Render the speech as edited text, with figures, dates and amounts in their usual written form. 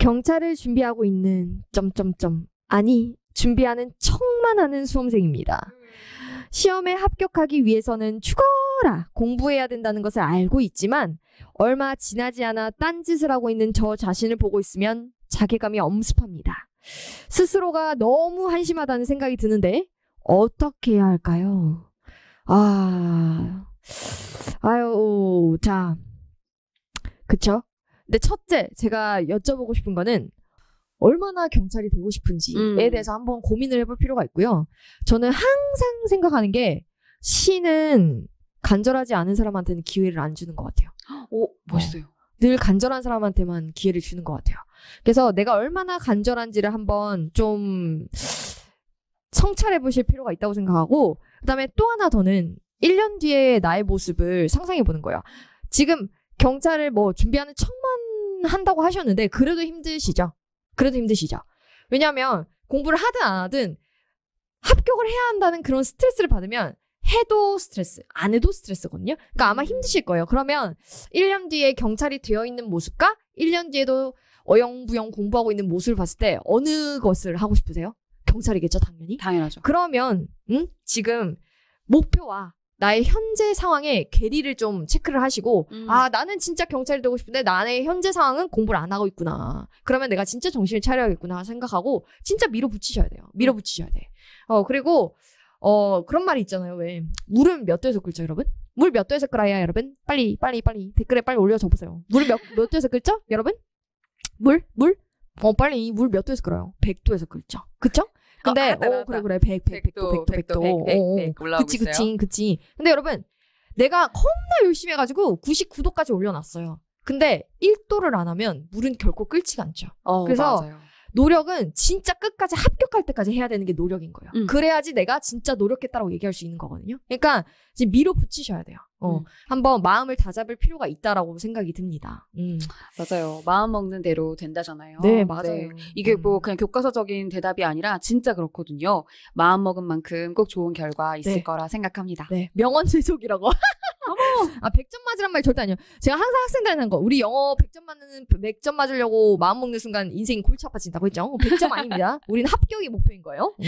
경찰을 준비하고 있는 아니 준비하는 척만 하는 수험생입니다. 시험에 합격하기 위해서는 죽어라 공부해야 된다는 것을 알고 있지만 얼마 지나지 않아 딴짓을 하고 있는 저 자신을 보고 있으면 자괴감이 엄습합니다. 스스로가 너무 한심하다는 생각이 드는데 어떻게 해야 할까요? 자, 그쵸? 근데 첫째, 제가 여쭤보고 싶은 거는 얼마나 경찰이 되고 싶은지에 대해서 한번 고민을 해볼 필요가 있고요. 저는 항상 생각하는 게 시는 간절하지 않은 사람한테는 기회를 안 주는 것 같아요. 오, 멋있어요. 늘 간절한 사람한테만 기회를 주는 것 같아요. 그래서 내가 얼마나 간절한지를 한번 좀 성찰해 보실 필요가 있다고 생각하고, 그 다음에 또 하나 더는 1년 뒤에 나의 모습을 상상해 보는 거예요. 지금 경찰을 뭐 준비하는 척만 한다고 하셨는데 그래도 힘드시죠? 왜냐하면 공부를 하든 안 하든 합격을 해야 한다는 그런 스트레스를 받으면 해도 스트레스, 안 해도 스트레스거든요. 그러니까 아마 힘드실 거예요. 그러면 1년 뒤에 경찰이 되어 있는 모습과 1년 뒤에도 어영부영 공부하고 있는 모습을 봤을 때 어느 것을 하고 싶으세요? 경찰이겠죠, 당연히. 당연하죠. 그러면 지금 목표와 나의 현재 상황에 괴리를 좀 체크를 하시고 나는 진짜 경찰이 되고 싶은데 나의 현재 상황은 공부를 안 하고 있구나. 그러면 내가 진짜 정신을 차려야겠구나 생각하고 진짜 밀어붙이셔야 돼요. 밀어붙이셔야 돼. 그리고 그런 말이 있잖아요. 왜 물은 몇 도에서 끓죠, 여러분? 물 몇 도에서 끓어야, 여러분? 빨리 댓글에 빨리 올려줘 보세요. 물을 몇 도에서 끓죠, 여러분? 물? 빨리 물 몇 도에서 끓어요? 100도에서 끓죠. 그쵸? 근데 그래 100도 올라오고 있어요. 그치. 근데 여러분, 내가 겁나 열심히 해가지고 99도까지 올려놨어요. 근데 1도를 안 하면 물은 결코 끓지가 않죠. 그래서 맞아요. 노력은 진짜 끝까지 합격할 때까지 해야 되는 게 노력인 거예요. 그래야지 내가 진짜 노력했다라고 얘기할 수 있는 거거든요. 그러니까 지금 밀어붙이셔야 돼요. 한번 마음을 다잡을 필요가 있다라고 생각이 듭니다. 맞아요. 마음 먹는 대로 된다잖아요. 네, 맞아요. 네. 이게 뭐 그냥 교과서적인 대답이 아니라 진짜 그렇거든요. 마음 먹은 만큼 꼭 좋은 결과 있을 거라 생각합니다. 네, 명언 제속이라고. 100점 맞으란 말 절대 아니에요. 제가 항상 학생들한테 하는 거, 우리 영어 100점 맞으려고 마음 먹는 순간 인생이 골치 아파진다고 했죠. 100점 아닙니다. 우리는 합격이 목표인 거예요.